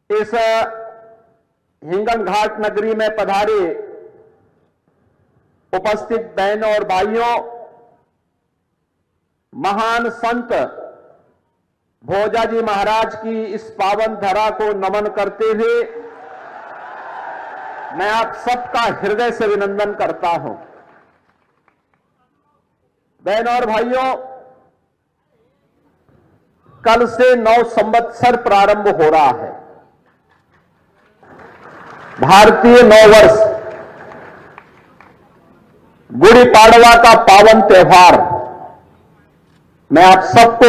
इस हिंगन घाट नगरी में पधारे उपस्थित बहनों और भाइयों, महान संत भोजाजी महाराज की इस पावन धरा को नमन करते हुए मैं आप सबका हृदय से अभिनंदन करता हूं। बहनों और भाइयों, कल से 9 संवत्सर प्रारंभ हो रहा है। भारतीय नववर्ष, गुड़ी पाड़वा का पावन त्योहार। मैं आप सबको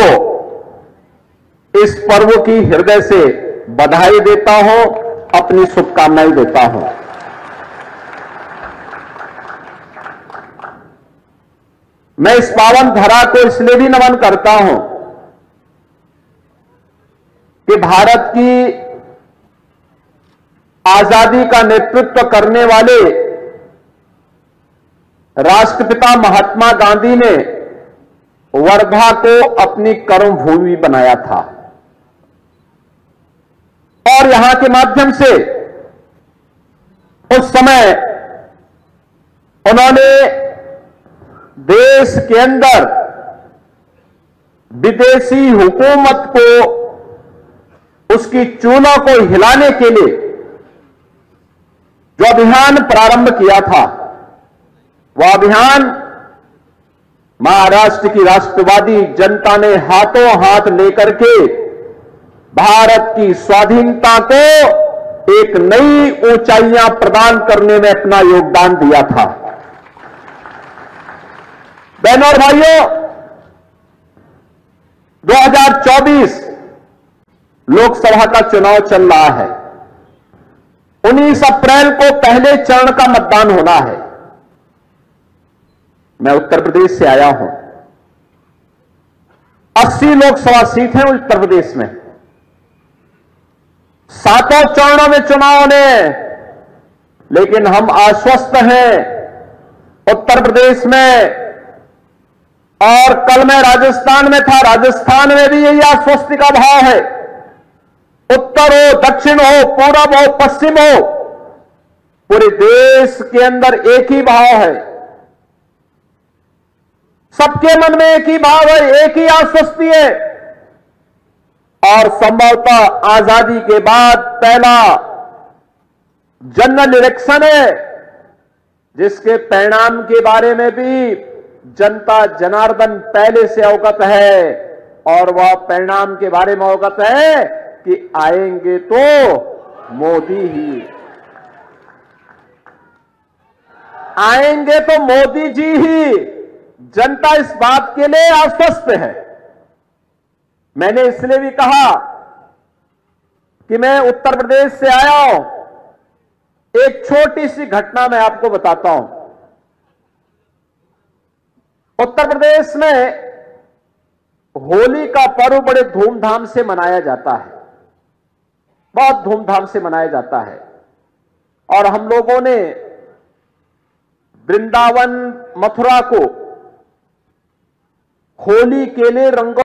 इस पर्व की हृदय से बधाई देता हूं, अपनी शुभकामनाएं देता हूं। मैं इस पावन धरा को इसलिए भी नमन करता हूं कि भारत की आजादी का नेतृत्व करने वाले राष्ट्रपिता महात्मा गांधी ने वर्धा को अपनी कर्मभूमि बनाया था और यहां के माध्यम से उस समय उन्होंने देश के अंदर विदेशी हुकूमत को, उसकी चूलों को हिलाने के लिए जो अभियान प्रारंभ किया था, वह अभियान महाराष्ट्र की राष्ट्रवादी जनता ने हाथों हाथ लेकर के भारत की स्वाधीनता को एक नई ऊंचाइयां प्रदान करने में अपना योगदान दिया था। बहनों और भाइयों, 2024 लोकसभा का चुनाव चल रहा है। 19 अप्रैल को पहले चरण का मतदान होना है। मैं उत्तर प्रदेश से आया हूं। 80 लोकसभा सीट हैं उत्तर प्रदेश में। 7 चरणों में चुनाव होने, लेकिन हम आश्वस्त हैं उत्तर प्रदेश में। और कल मैं राजस्थान में था, राजस्थान में भी यही आश्वस्ति का भाव है। उत्तर हो, दक्षिण हो, पूरब हो, पश्चिम हो, पूरे देश के अंदर एक ही भाव है। सबके मन में एक ही भाव है, एक ही आश्वस्ति है। और संभवतः आजादी के बाद पहला जनरल इलेक्शन है, जिसके परिणाम के बारे में भी जनता जनार्दन पहले से अवगत है। और वह परिणाम के बारे में अवगत है कि आएंगे तो मोदी ही, आएंगे तो मोदी जी ही। जनता इस बात के लिए आश्वस्त है। मैंने इसलिए भी कहा कि मैं उत्तर प्रदेश से आया हूं। एक छोटी सी घटना मैं आपको बताता हूं। उत्तर प्रदेश में होली का पर्व बड़े धूमधाम से मनाया जाता है, बहुत धूमधाम से मनाया जाता है। और हम लोगों ने वृंदावन, मथुरा को होली के लिए रंगों